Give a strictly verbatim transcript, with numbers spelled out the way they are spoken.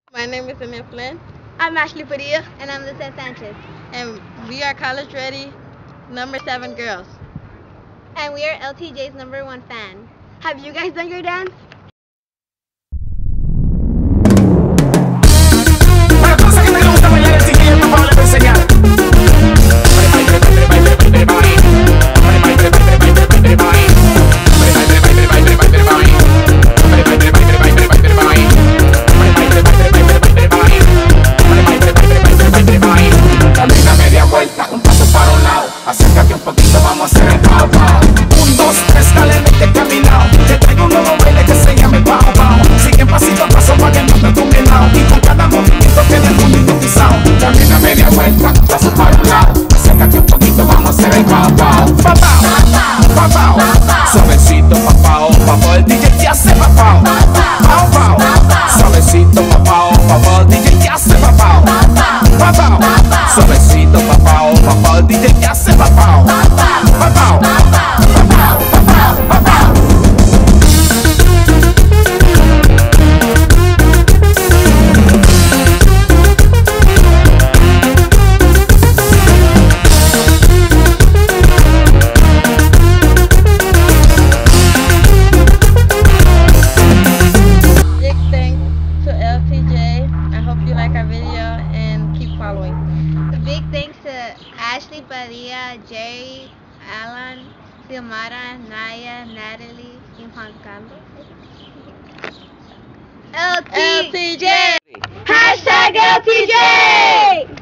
My name is Emil Flynn. I'm Ashley Padilla. And I'm Lucette Sanchez. And we are College Ready number seven girls. And we are L T J's number one fan. Have you guys done your dance? Acércate un poquito, vamos a hacer el pow pow. Un, dos, tres, dale, vete caminado. Te traigo un nuevo baile que se llame pow pow. Sigue pasito a paso para que no te tumbe lado. Y con cada movimiento quede el mundo hipnotizado. Camina media vuelta, paso para un lado. Acércate un poquito, vamos a hacer el pow pow. Pa pow, pa pow, suavecito pa pow, pa pow. El D J te hace pa pow, pow pow. Suavecito pa pow, pa pow. El D J te hace pa pow, pa pow. Suavecito pa pow, pa pow. El D J te hace pa pow, pa pow. Big thanks to L T J. I hope you like our video and keep following. A big thanks to Ashley Padilla, Jerry, Alan, Xiomara, Naya, Natalie, and Juan Carlos. L T J! L T J! Hashtag L T J!